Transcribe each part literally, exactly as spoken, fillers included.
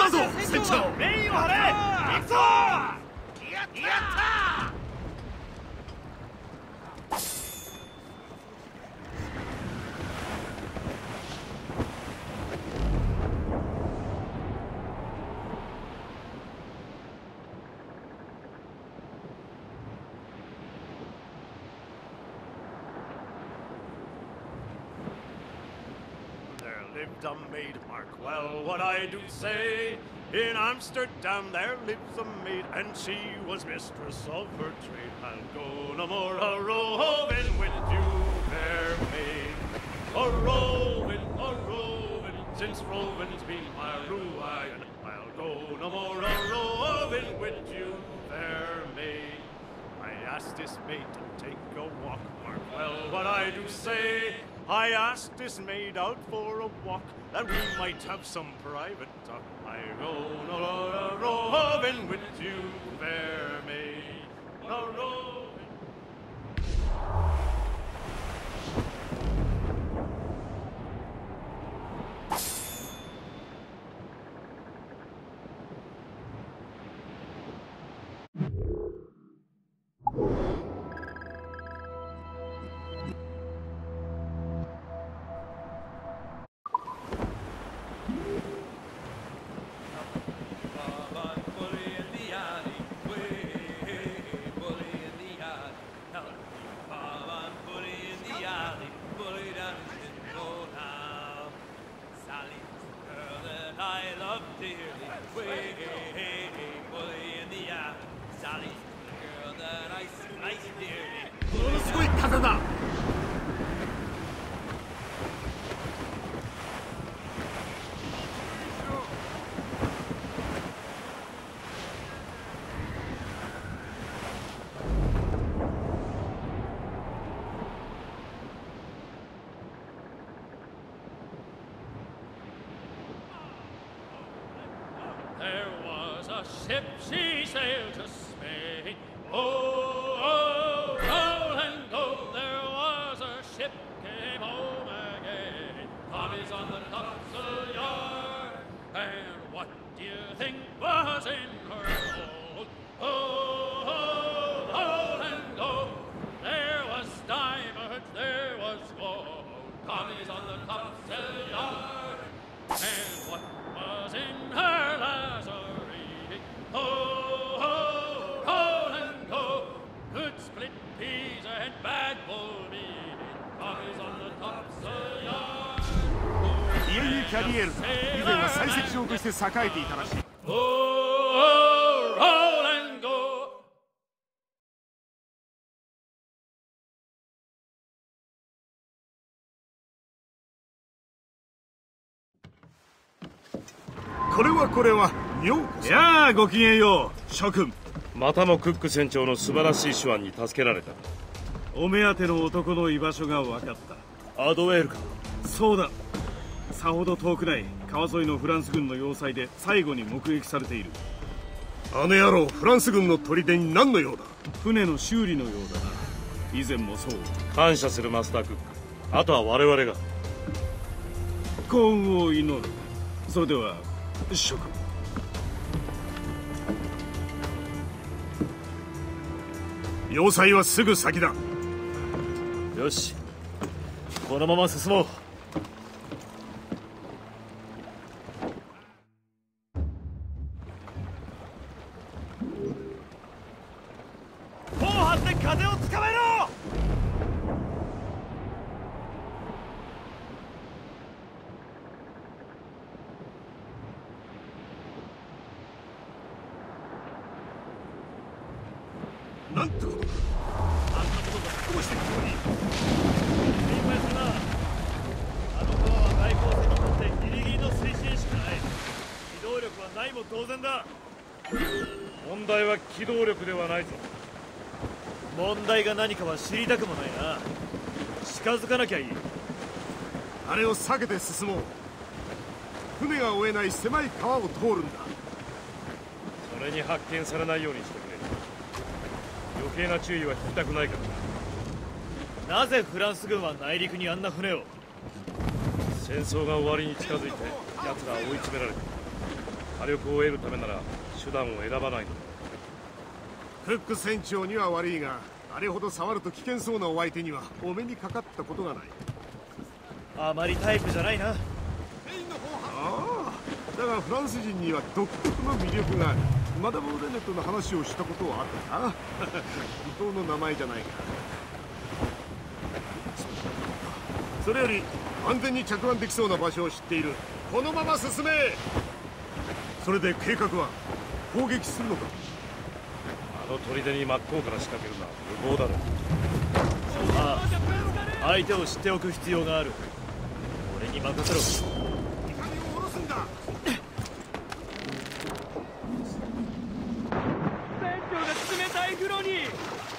だぞ船長。 メインを張れ。行くぞ。やったやった。 Lived a maid, mark well what I do say. In Amsterdam there lives a maid, and she was mistress of her trade. I'll go no more a roving with you, fair maid. A roving, a roving, since roving's been my ruin. I'll go no more a roving with you, fair maid. I asked this maid to take a walk, mark well what I do say. I asked this maid out for a walk, that we might have some private talk. I go no a roving with you, fair maid, a roving. ものすごい風だ。 There was a ship, she sailed to Spain. Oh, oh, roll and go. There was a ship, came home again. Tommy's on the topsail yard. And what do you think was in her hold? Oh, oh, roll and go. There was diamonds, there was gold. Tommy's on the topsail yard. And what was in her lazaretti? Oh, oh, roll and go. Good split peas and bad bull meat. Tommy's on the topsail yard. イエイキャリエル以前は採石場として栄えていたらしい。 Oh, oh, roll and go. これはこれはようこそ。やあごきげんよう諸君。 またもクック船長の素晴らしい手腕に助けられた。 お目当ての男の居場所が分かった。 アドウェールか。 そうだ。さほど遠くない川沿いのフランス軍の要塞で最後に目撃されている。 あの野郎フランス軍の砦に何の用だ。 船の修理のようだな。以前もそう。 感謝するマスタークック。あとは我々が。 幸運を祈る。それでは諸君。 要塞はすぐ先だ。 よし、このまま進もう。 砲張って風をつかめろ。 なんてことだ。あんなことがどうしてここに。 心配するな。あの川は外交船にとってギリギリの推進しかない。機動力はないも当然だ。 問題は機動力ではないぞ。 問題が何かは知りたくもないな。近づかなきゃいい。 あれを避けて進もう。船が追えない狭い川を通るんだ。 それに発見されないようにしてくれ。余計な注意は引きたくないからな。 なぜフランス軍は内陸にあんな船を。 戦争が終わりに近づいて奴らは追い詰められて火力を得るためなら手段を選ばないのだ。 フック船長には悪いが、あれほど触ると危険そうなお相手にはお目にかかったことがない。 あまりタイプじゃないな。 ああ、だがフランス人には独特の魅力がある。マダム・レネットの話をしたことはあったな。伊藤の名前じゃないか。それより安全に着岸できそうな場所を知っている。このまま進め。それで計画は攻撃するのか。 あの砦に真っ向から仕掛けるのは無謀だろう。 ああ、相手を知っておく必要がある。俺に任せろ。 怒りを下ろすんだ。 船長が冷たい風呂に。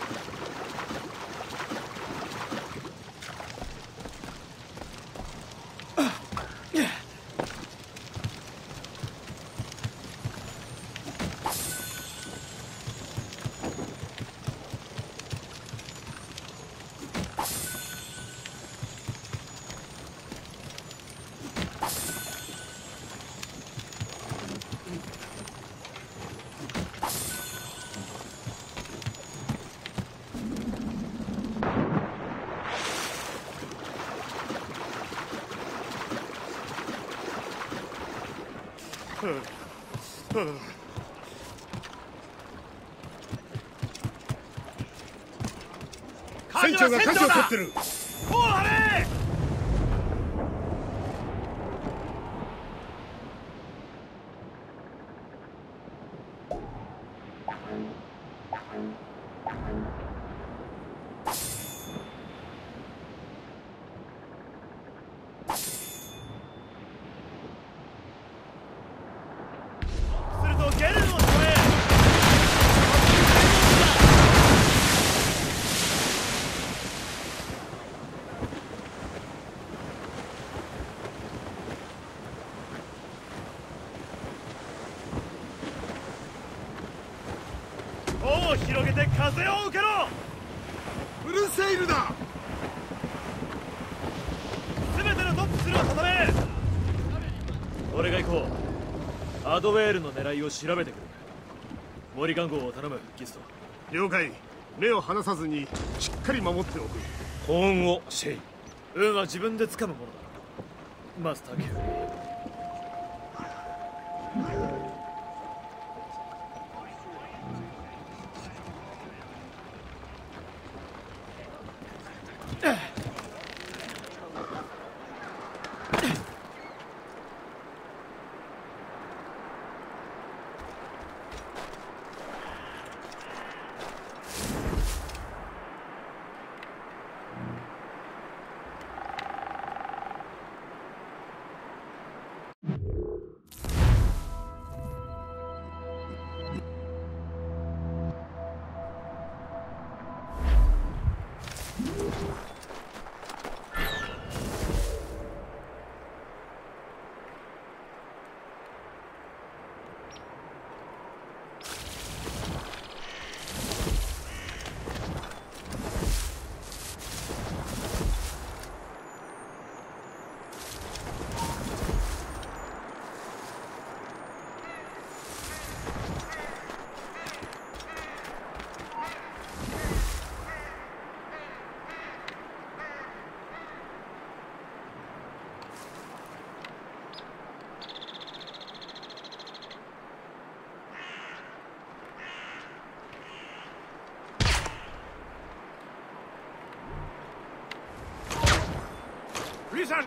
船長が舵を取ってる。 おうあれ。するとゲルのそれ。尾を広げて風を受けろ。 フルセイルだ。 全てのトップスルを固め。俺が行こう。アドウェールの狙いを調べてくる。森看護を頼む、ギスト。 了解。目を離さずにしっかり守っておく。 幸運をシェイ。 運は自分で掴むものだ。マスターキューリー。 リさん。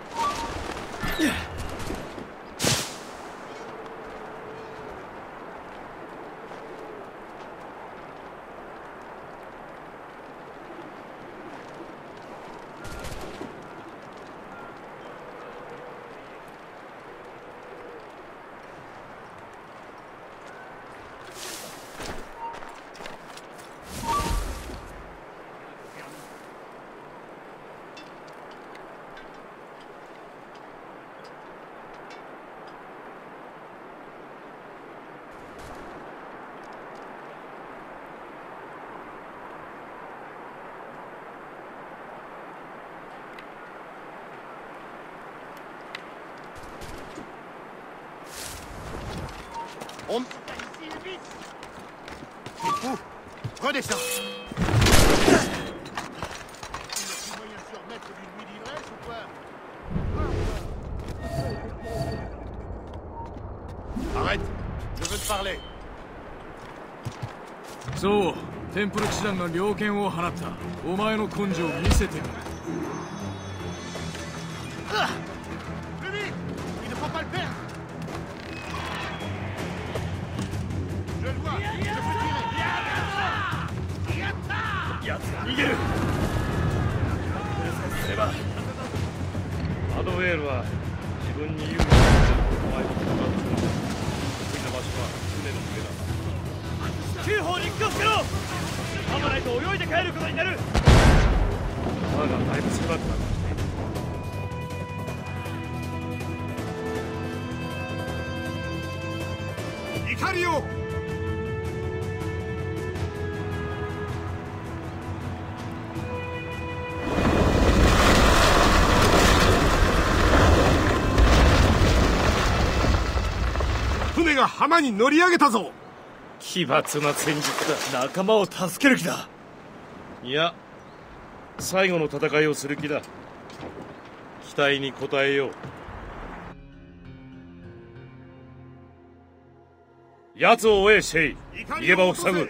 On... Vous, redescends. Arrête, je veux te parler. そう、テンプル騎士団が猟犬を放った。お前の根性を見せてやる。 奴が逃げる。すればアドウェールは自分に有利なお前と戦う得意な場所は船の上だ。 急報に気をつけろ。噛まないと泳いで帰ることになる。 川がだいぶ狭くなってきている。 怒りを船が浜に乗り上げたぞ。 奇抜な戦術だ。 仲間を助ける気だ。 いや、最後の戦いをする気だ。期待に応えよう。奴を追え、シェイ。逃げ場を塞ぐ。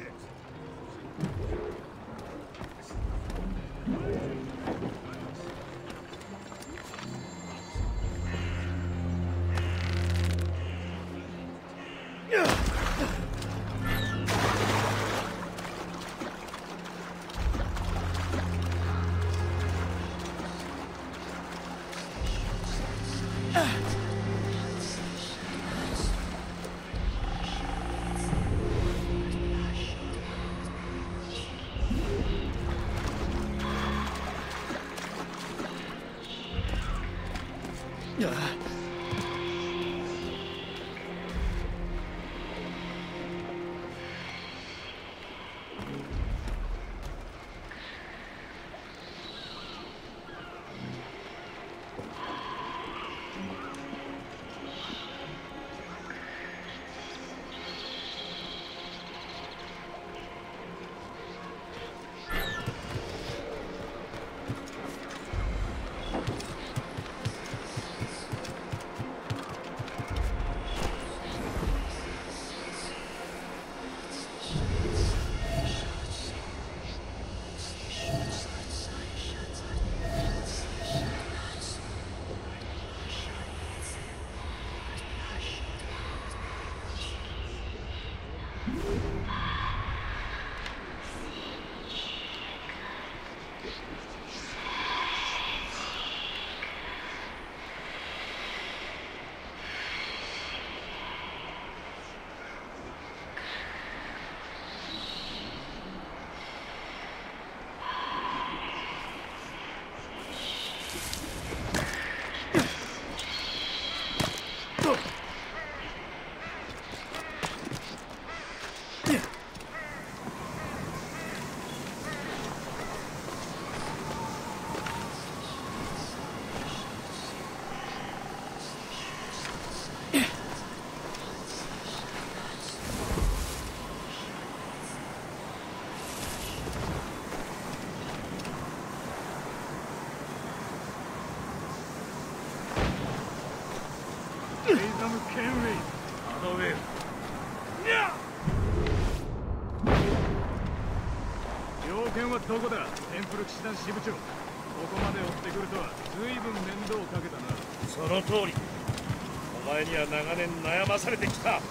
猟犬はどこだ、テンプル騎士団支部長。 こまで追ってくるとは随分面倒をかけたな。 その通り。お前には長年悩まされてきた。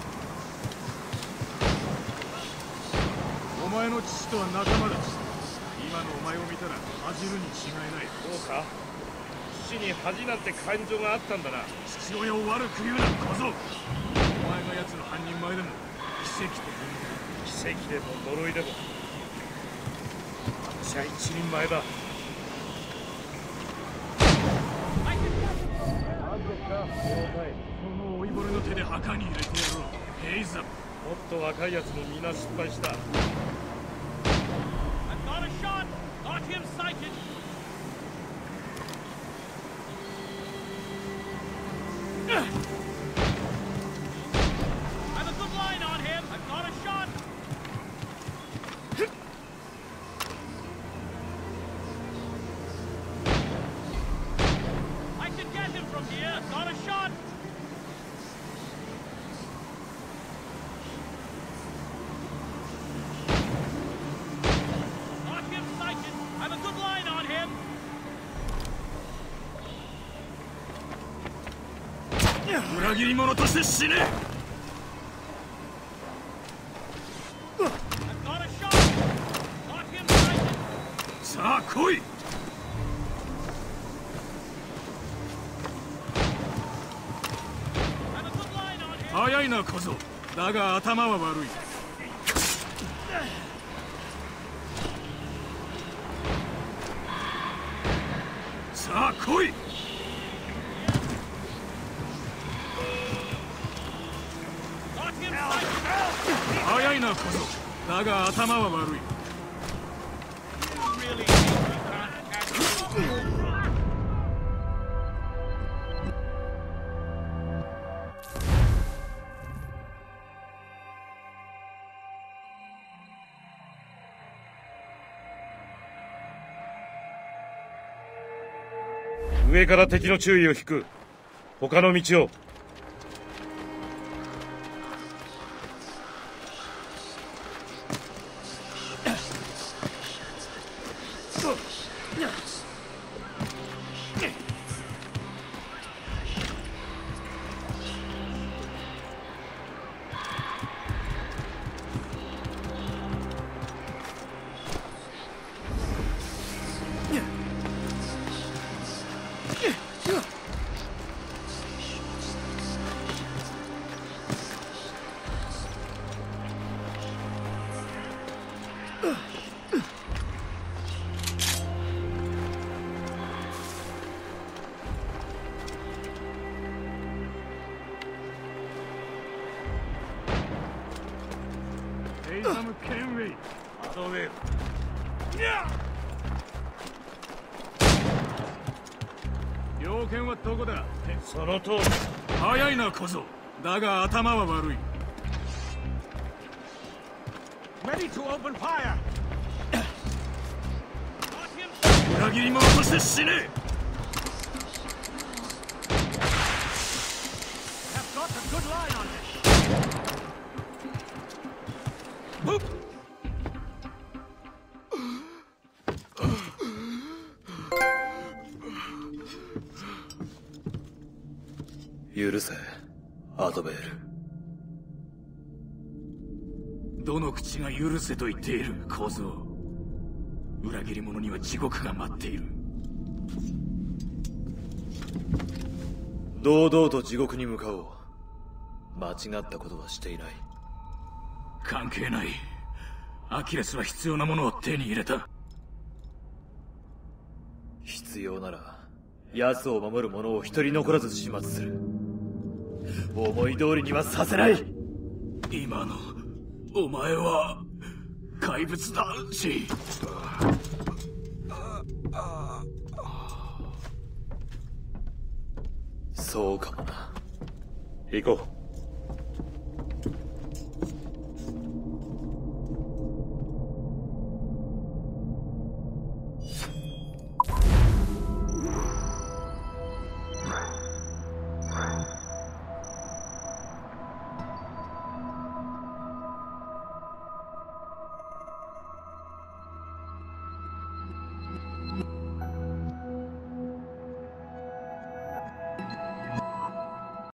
お前の父とは仲間だ。今のお前を見たら恥じるに違いない。 そうか。父に恥なんて感情があったんだな。 父親を悪く言うな小僧。お前が奴の半人前でも奇跡と奇跡でも呪いでも私は一人前だ。 この老いぼれの手で墓に入れてやろう。ヘイザー。 もっと若いやつもみんな失敗した。 I've got a shot! Got him sighted! I've a good line on him! I've got a shot! I can get him from here! Got a shot! Got him sighted! I've a good line on him! 裏切り者として死ね。 I've got a shot! Got him sighted! さあ来い。 I've a good line on him! 早いな小僧。だが頭は悪い。さあ来い。 Got him sighted! 早いな小僧。だが頭は悪い。 Really think you can't catch him? 上から敵の注意を引く。他の道を。 ヘイザム・ケンウェイ。 アドウェイ。 猟犬はどこだ。 その通り。 早いな小僧。だが頭は悪い。 Ready to open fire! Got him 裏切り者として死ね。 Have got a good line on it! 許せ、アドベール。 どの口が許せと言っている小僧。裏切り者には地獄が待っている。 堂々と地獄に向かおう。間違ったことはしていない。 関係ない。アキレスは必要なものを手に入れた。 必要なら奴を守る者を一人残らず始末する。思い通りにはさせない。 今のお前は怪物だし。 そうかもな。 行こう。